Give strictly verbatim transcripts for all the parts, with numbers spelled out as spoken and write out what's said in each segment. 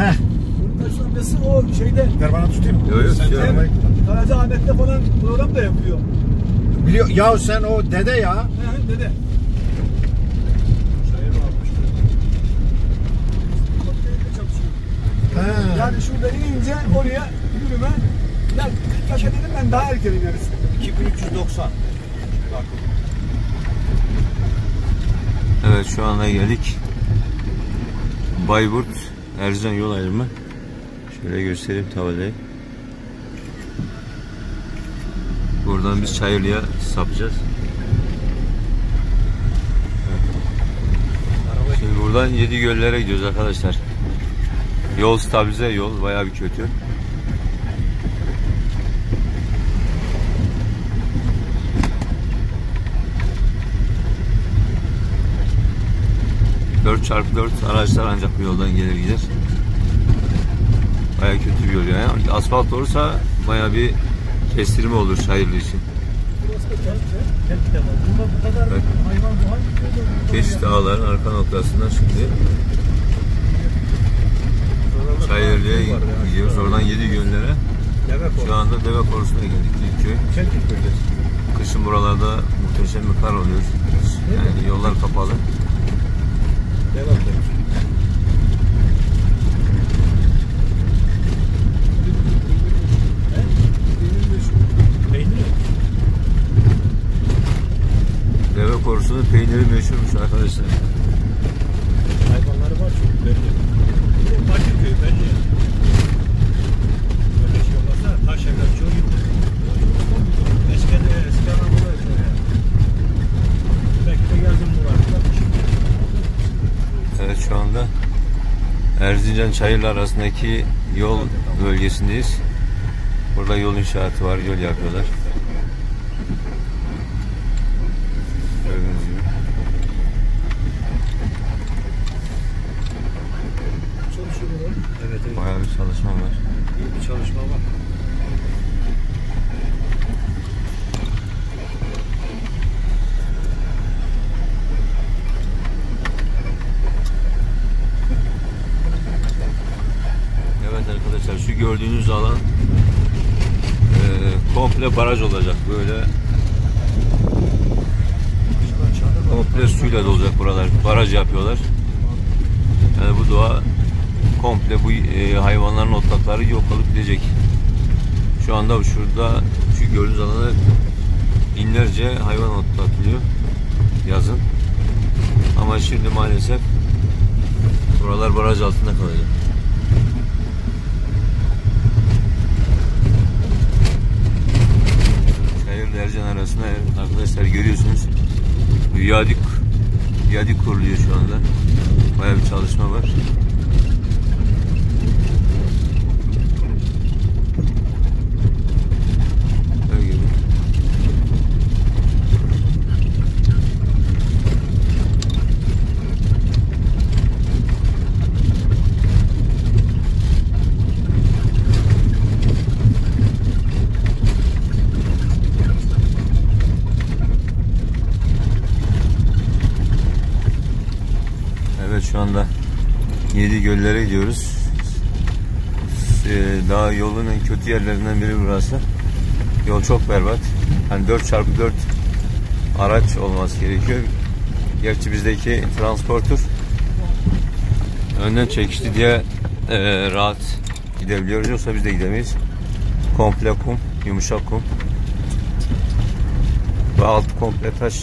Heh. Bunun taş amcası o şeyde. Ver bana tutayım. Yok yok. Karacaahmet'te falan program da yapıyor. Biliyor ya sen o dede ya. He dede. He. Yani şurada inince oraya yürüme. Ya dikkat edelim ben daha erken ineriz. iki bin üç yüz doksan. Evet şu anda geldik. Bayburt Erzincan yol ayrımı. Şöyle göstereyim tabelayı. Buradan biz Çayırlı'ya sapacağız. Şimdi buradan Yedigöller'e gidiyoruz arkadaşlar. Yol stabilize yol, bayağı bir kötü. dört çarpı dört araçlar ancak bu yoldan gelir gider. Bayağı kötü bir yol yani. Asfalt olursa bayağı bir kestirme olur Çayırlı için. Evet. Keş Dağlar'ın arka noktasından şimdi Çayırlı'ya gidiyoruz. Oradan Yedigöller'e. Şu anda Deve Korusu'na geldik. Köy. Kışın buralarda muhteşem bir kar oluyor. Yani yollar kapalı. Deve Korusu'nun peyniri meşhurmuş arkadaşlar. Hayvanları var çok belli. Bakırköy belli. Böyle şey olmazsa taş evler çoğu yıkılır. Eskiden eskiden Anadolu'ya şöyle. Belki de geldim buraya. Evet şu anda Erzincan Çayırlı arasındaki yol bölgesindeyiz. Burada yol inşaatı var, yol yapıyorlar. Gördüğünüz gibi. Evet, evet. Bayağı bir çalışma var. İyi bir çalışma var. Evet arkadaşlar şu gördüğünüz alan e, komple baraj olacak böyle. Komple suyla dolacak buralar. Baraj yapıyorlar. Yani bu doğa komple bu e, hayvanların otlakları yok olup gidecek. Şu anda şurada şu gördüğünüz alana binlerce hayvan otlatılıyor yazın. Ama şimdi maalesef buralar baraj altında kalacak. Çayırlı Erzincan arasında arkadaşlar görüyorsunuz. Viyadük viyadük kuruluyor şu anda. Bayağı bir çalışma var. Böyle gibi. Evet şu anda Yedigöller'e gidiyoruz. Ee, daha yolun en kötü yerlerinden biri burası. Yol çok berbat. Hani dört çarpı dört araç olması gerekiyor. Gerçi bizdeki transporter önden çekişti diye e, rahat gidebiliyoruz. Yoksa biz de gidemeyiz. Komple kum, yumuşak kum. Ve altı komple taş.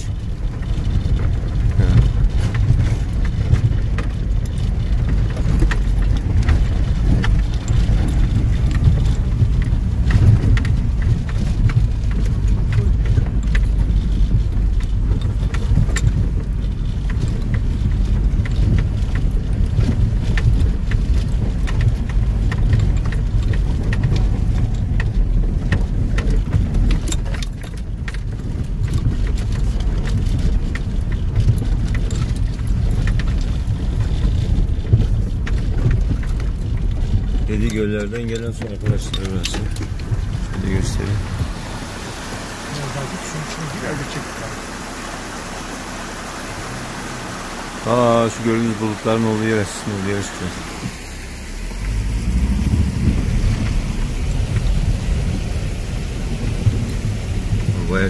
Yedigöller'den gelen son arkadaşlar burası. Şöyle göstereyim. Aa şu gördüğünüz bulutların olduğu yer aslında olduğu yer çıkacağız.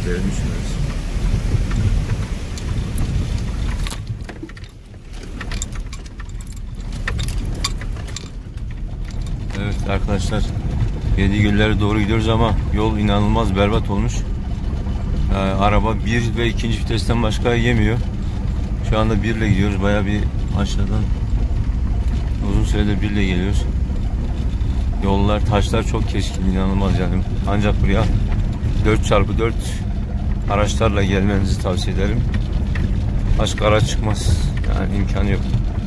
ederim. Düşünürüz. Evet arkadaşlar, Yedigöller'e doğru gidiyoruz ama yol inanılmaz berbat olmuş. Ee, araba bir ve ikinci vitesten başka yemiyor. Şu anda bir ile gidiyoruz. Bayağı bir aşağıdan uzun süredir bir ile geliyoruz. Yollar, taşlar çok keskin, inanılmaz yani. Ancak buraya dört çarpı dört araçlarla gelmenizi tavsiye ederim. Başka araç çıkmaz. Yani imkanı yok.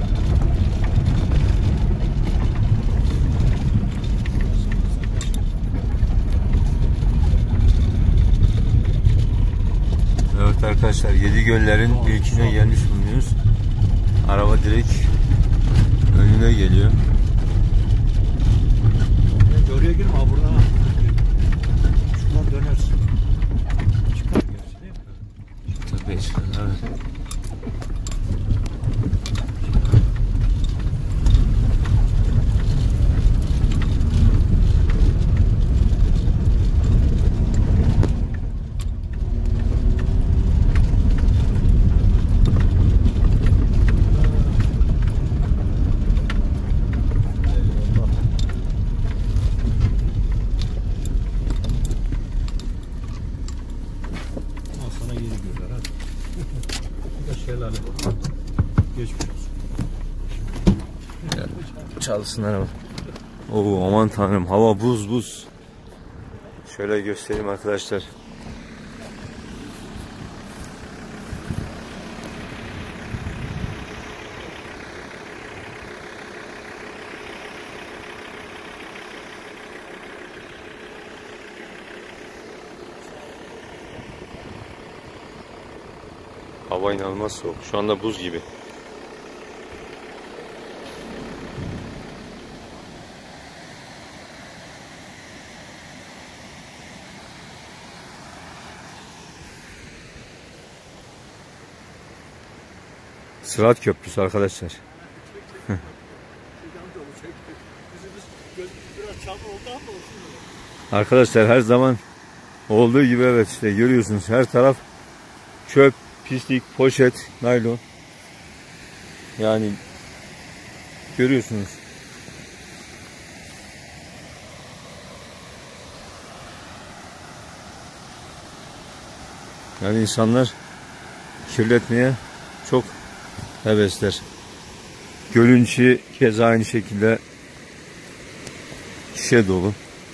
Evet arkadaşlar, Yedigöller'in ilkine gelmiş bulunuyoruz. Araba direkt önüne geliyor. Oraya girme ha, buradan ha. Şuradan dönersin. Çıkar gerisi değil mi? Tabii çıkar, evet. Şelale. Geçmiş olsun. Çalışsınlar ama. Oo, aman tanrım, hava buz buz. Şöyle göstereyim arkadaşlar. Hava inanılmaz soğuk. Şu anda buz gibi. Sırat Köprüsü arkadaşlar. Arkadaşlar her zaman olduğu gibi, evet işte görüyorsunuz, her taraf çöp, pislik, poşet, naylon. Yani görüyorsunuz. Yani insanlar kirletmeye çok hevesler. Gölün içi keza aynı şekilde şişe dolu.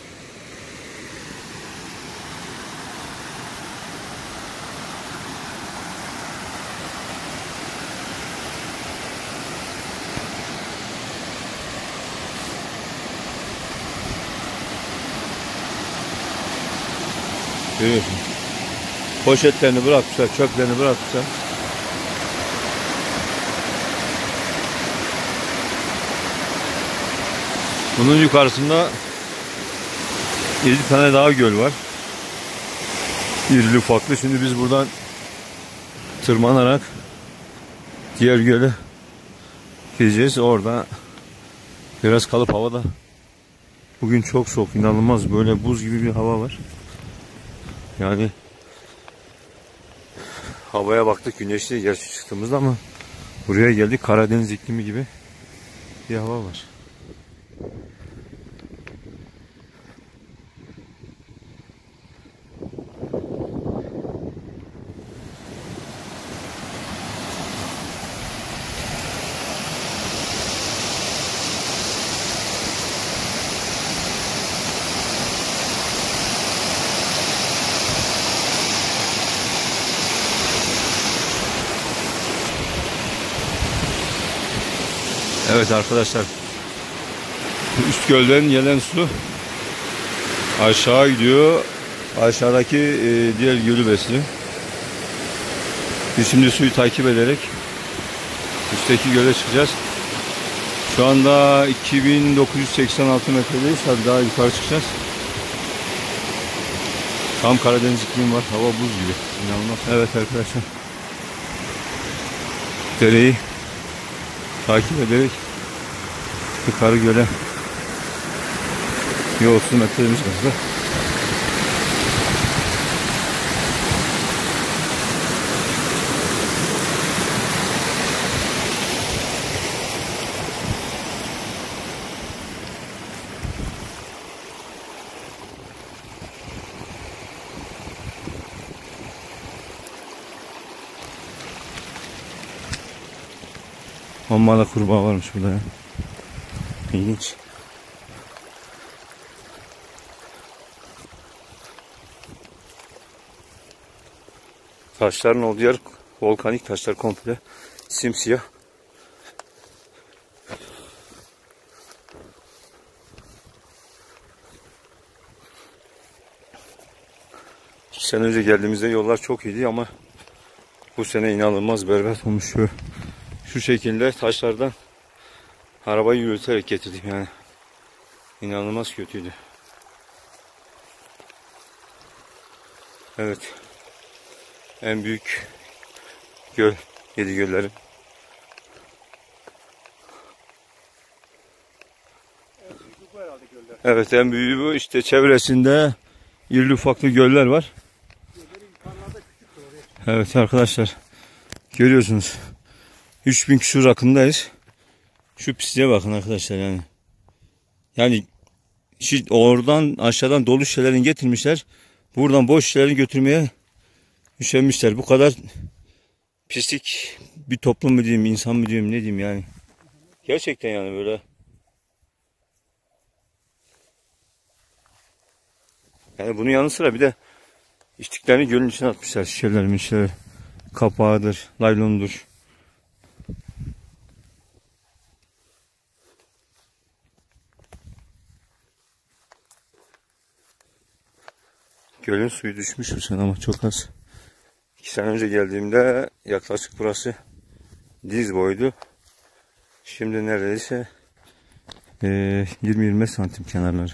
Görüyorsun. Poşetlerini bırakmışlar, çöplerini bırakmışlar. Bunun yukarısında yedi tane daha göl var. İrili ufaklı. Şimdi biz buradan tırmanarak diğer göle gideceğiz. Orada biraz kalıp havada. Bugün çok soğuk, inanılmaz, böyle buz gibi bir hava var. Yani havaya baktık, güneşli gerçi çıktığımızda, ama buraya geldik, Karadeniz iklimi gibi bir hava var. Evet arkadaşlar, üst gölden gelen su aşağı gidiyor. Aşağıdaki e, diğer gölü besliyor. Biz şimdi suyu takip ederek üstteki göle çıkacağız. Şu anda iki bin dokuz yüz seksen altı metredeyiz. Hadi daha yukarı çıkacağız. Tam Karadeniz iklimi var. Hava buz gibi. İnanılmaz. Evet arkadaşlar, dereyi takip ederek yukarı göle bir otuz metremiz kaldı. Amma da kurbağa varmış burada ya. İlginç. Taşların olduğu yer volkanik taşlar, komple simsiyah. İki sene önce geldiğimizde yollar çok iyiydi ama bu sene inanılmaz berbat olmuş. Şu, şu şekilde taşlardan arabayı yürüterek getirdim yani. İnanılmaz kötüydü. Evet. En büyük göl, yedi göllerin. Evet, en büyüğü bu. İşte çevresinde irili ufaklı göller var. Evet arkadaşlar, görüyorsunuz. üç bin küsur rakımdayız. Şu pisliğe bakın arkadaşlar yani. Yani oradan aşağıdan dolu şişelerini getirmişler. Buradan boş şişelerini götürmeye üşenmişler. Bu kadar pislik bir toplum mu diyeyim, insan mı diyeyim, ne diyeyim yani. Gerçekten yani böyle. Yani bunun yanı sıra bir de içtiklerini gölün içine atmışlar. Şişeler, mişeler, kapağıdır, laylondur. Gölün suyu düşmüş bu sene ama çok az. İki sene önce geldiğimde yaklaşık burası diz boydu. Şimdi neredeyse e, yirmi yirmi beş santim kenarları.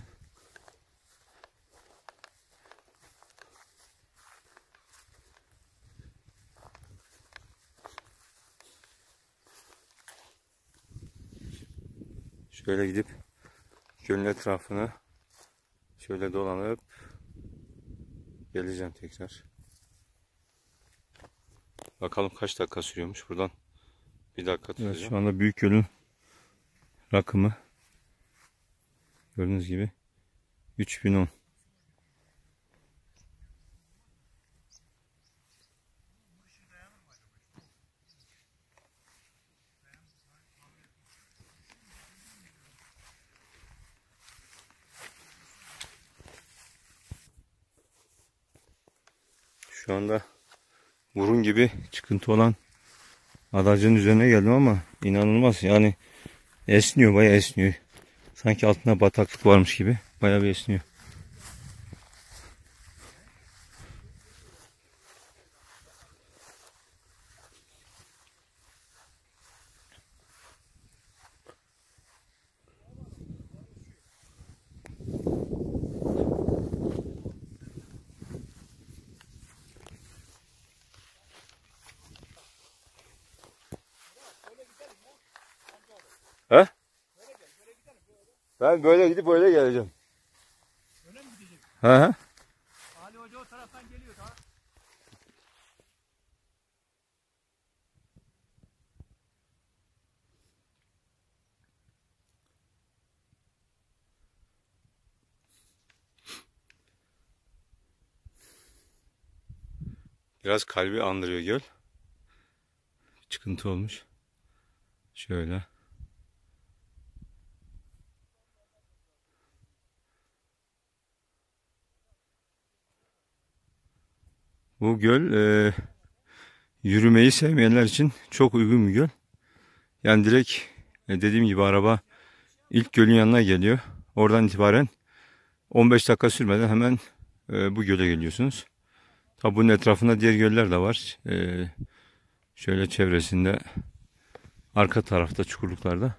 Şöyle gidip gölün etrafını şöyle dolanıp geleceğim tekrar. Bakalım kaç dakika sürüyormuş buradan. Bir dakika tutacağım. Evet, şu anda büyük gölün rakımı gördüğünüz gibi üç bin on. Şu anda burun gibi çıkıntı olan adacın üzerine geldim ama inanılmaz yani, esniyor, bayağı esniyor. Sanki altında bataklık varmış gibi bayağı bir esniyor. He? Ben böyle gidip böyle geleceğim. Öyle mi gidecek? Hı hı. Ali Hoca o taraftan geliyor daha. Biraz kalbi andırıyor göl. Çıkıntı olmuş. Şöyle. Bu göl e, yürümeyi sevmeyenler için çok uygun bir göl. Yani direkt e, dediğim gibi araba ilk gölün yanına geliyor. Oradan itibaren on beş dakika sürmeden hemen e, bu göle geliyorsunuz. Tabi bunun etrafında diğer göller de var. E, şöyle çevresinde arka tarafta çukurluklarda.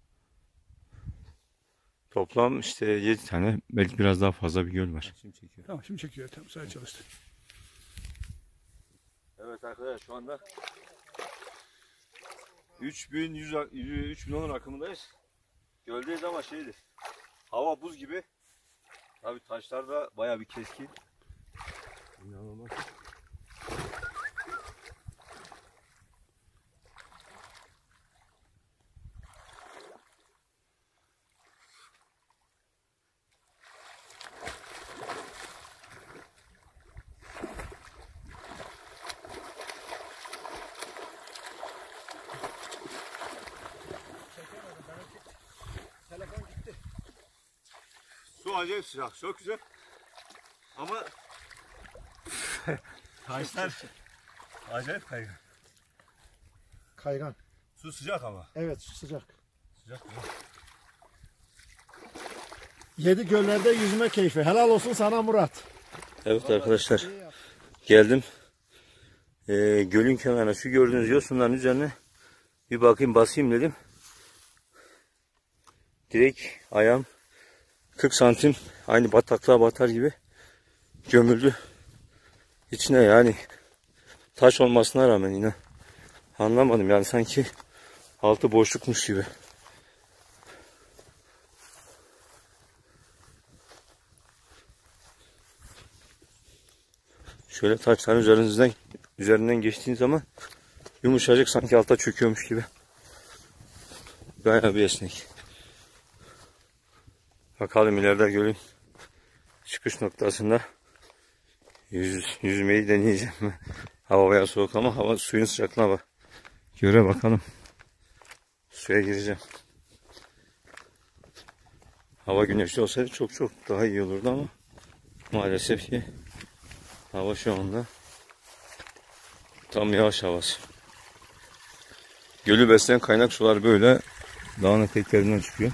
Toplam işte yedi tane, belki biraz daha fazla bir göl var. Şimdi çekiyor. Tamam, şimdi çekiyor. Tamam, sadece çalıştı. Evet arkadaşlar, şu anda üç bin yüz, üç bin on rakımındayız. Göldeyiz ama şeydir, hava buz gibi. Tabii taşlar da bayağı bir keskin. İnanılmaz. Su acayip sıcak. Çok güzel. Ama taşlar acayip kaygan. Kaygan. Su sıcak ama. Evet sıcak. Sıcak mı? Yedi göllerde yüzme keyfi. Helal olsun sana Murat. Evet arkadaşlar. Geldim. Ee, gölün kenarına şu gördüğünüz yosunların üzerine bir bakayım basayım dedim. Direkt ayağım kırk santim aynı bataklığa batar gibi gömüldü. İçine yani taş olmasına rağmen yine anlamadım yani sanki altı boşlukmuş gibi. Şöyle taşların üzerinden üzerinden geçtiğin zaman yumuşacık sanki alta çöküyormuş gibi. Bayağı bir esnek. Bakalım ileride gölün çıkış noktasında yüz, yüzmeyi deneyeceğim. Hava bayağı soğuk ama hava suyun sıcaklığına bak. Göre bakalım. Suya gireceğim. Hava güneşli olsaydı çok çok daha iyi olurdu ama maalesef ki hava şu anda tam yağış havası. Gölü besleyen kaynak sular böyle dağın eteklerinden çıkıyor.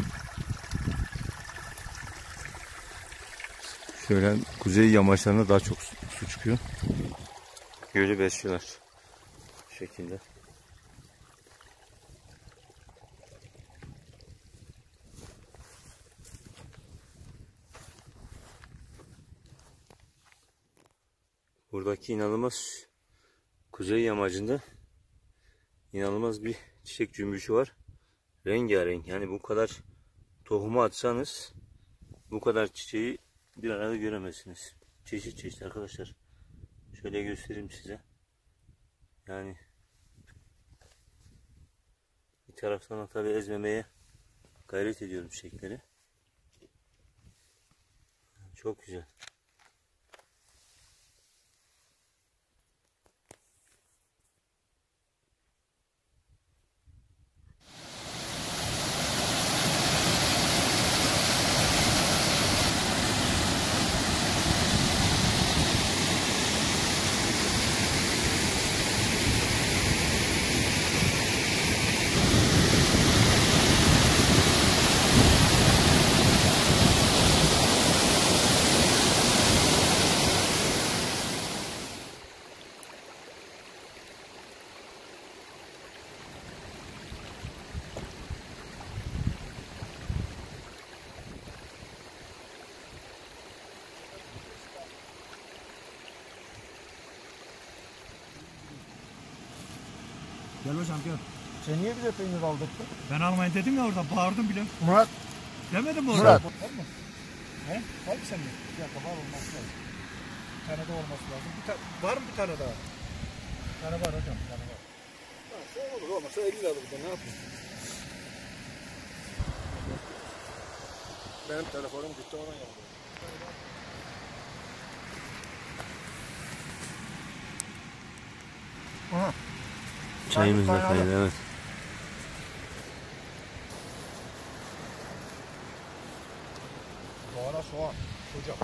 Şöyle kuzey yamaçlarına daha çok su çıkıyor. Gölü besliyorlar. Bu şekilde. Buradaki inanılmaz kuzey yamacında inanılmaz bir çiçek cümbüşü var. Rengarenk. Yani bu kadar tohumu atsanız bu kadar çiçeği bir arada göremezsiniz. Çeşit çeşit arkadaşlar. Şöyle göstereyim size. Yani bir taraftan tabi ezmemeye gayret ediyorum çiçekleri. Çok güzel. Gel hocam gel. Sen niye bize peynir aldırdın? Ben almayın dedim ya orada bağırdım bile. Murat. Demedim mi orada? Murat. He? Var mı sende? Bir dakika var olması lazım. Bir tane daha olması lazım. Bir ta var mı bir tane daha? Bir tane var hocam. Bir tane var. Ha, olur olmasa elli lira burada ne yapayım? Benim telefonum gitti ona geldi. Aha. Çayımız da kaynadı, evet. Soğana soğan. Hocam.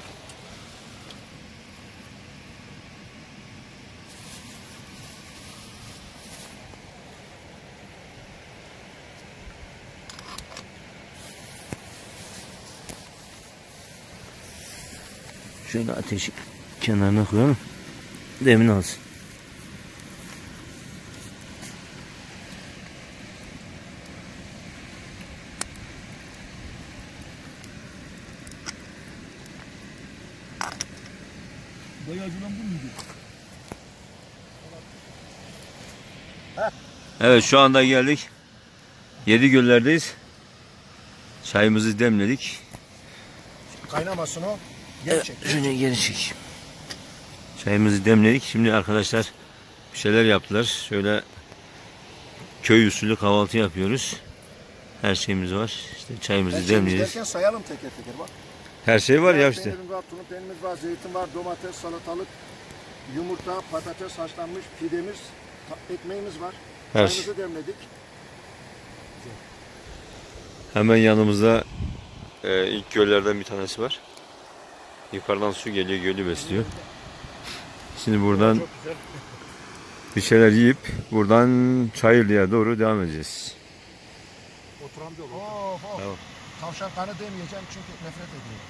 Şöyle ateşi kenarına koyalım. Demin alsın. Boyacılan bu muydu? Evet şu anda geldik. Yedi göllerdeyiz. Çayımızı demledik. Kaynamasın o. Evet, şunu geri çek. Çayımızı demledik. Şimdi arkadaşlar bir şeyler yaptılar. Şöyle köy usulü kahvaltı yapıyoruz. Her şeyimiz var. İşte çayımızı demleyeceğiz. Derken sayalım teker teker bak. Her şey var ya işte. Peynirimiz var, tulum peynirimiz var, zeytin var, domates, salatalık, yumurta, patates haşlanmış, pidemiz, ekmeğimiz var. Her Çayımızı demledik. Hemen yanımızda e, ilk göllerden bir tanesi var. Yukarıdan su geliyor, gölü besliyor. Şimdi buradan Çok güzel. bir şeyler yiyip buradan Çayırlı'ya doğru devam edeceğiz. Oturan bir yol. Of of. Tamam. Tavşan kanı demeyeceğim çünkü nefret ediyorum.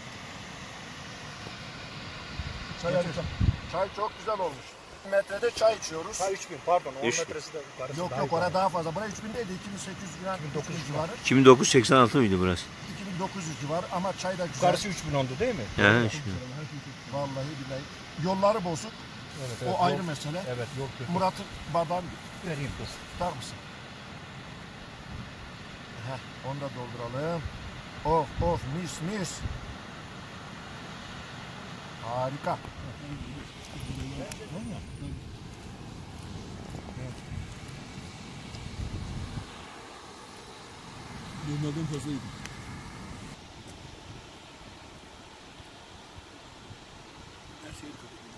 Çay Getir. alacağım. Çay çok güzel olmuş. Metrede çay içiyoruz. Ha üç bin pardon. on Üç bin. metresi de yukarısı. Yok daha yok yukarı. orada daha fazla. Buraya üç bin değildi. iki bin sekiz yüz falan iki bin dokuz yüz civarı. iki bin dokuz yüz seksen altı mıydı burası? iki bin dokuz yüz civarı ama çay da güzel. Yukarısı üç bin oldu değil mi? He, şimdi. Vallahi billahi. Yolları bozuk. Evet, O evet, ayrı yok. mesele. Evet yok yok. Murat'ın bardağını Vereyim kız. tutar mısın? Heh, onu da dolduralım. Of of mis mis. Harika. Normalden fazla yedim. Her şeyi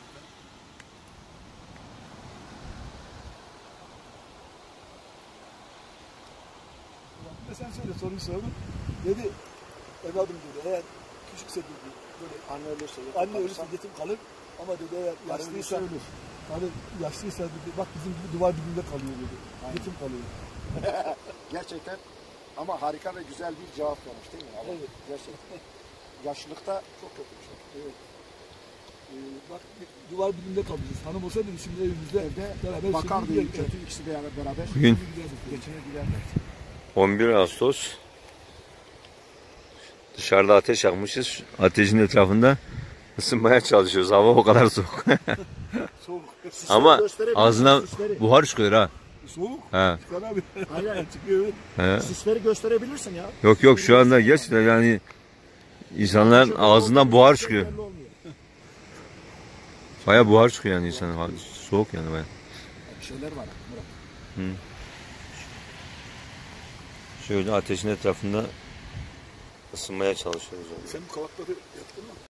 sen söyle soruyu sordum. Dedi evladım dedi eğer küçükse dedi böyle Anne ölürse anne ölürse yetim kalır ama dedi eğer yaşlıysa ölür. hani yaşlıysa dedi bak bizim gibi duvar dibinde kalıyor dedi. Aynen. Yetim kalıyor. Gerçekten ama harika ve güzel bir cevap vermiş değil mi? Ama Evet. gerçekten. Yaşlılıkta çok kötü bir şey. Evet. Ee, bak bir duvar dibinde kalıyoruz. Hanım olsa dedi şimdi evimizde Evde beraber bakardı şimdi iyi kötü ikisi de beraber. Bugün Geçinir giderlerdi. on bir Ağustos. Dışarıda ateş yakmışız. Ateşin etrafında ısınmaya çalışıyoruz. Hava o kadar soğuk. soğuk. Ama gösterebilir ağzından misin sisleri? buhar çıkıyor ha. Soğuk. He. Çıkar abi. Aynen. Çıkıyor. He. Sisleri gösterebilirsin ya. Yok yok şu anda gerçekten yani insanların ağzından buhar çıkıyor. Belli olmuyor. Baya buhar çıkıyor yani insanın. Soğuk yani baya. Bir şeyler var Murat. Şöyle ateşin etrafında ısınmaya çalışıyoruz. Yani. Sen bu kavakları yaptın mı?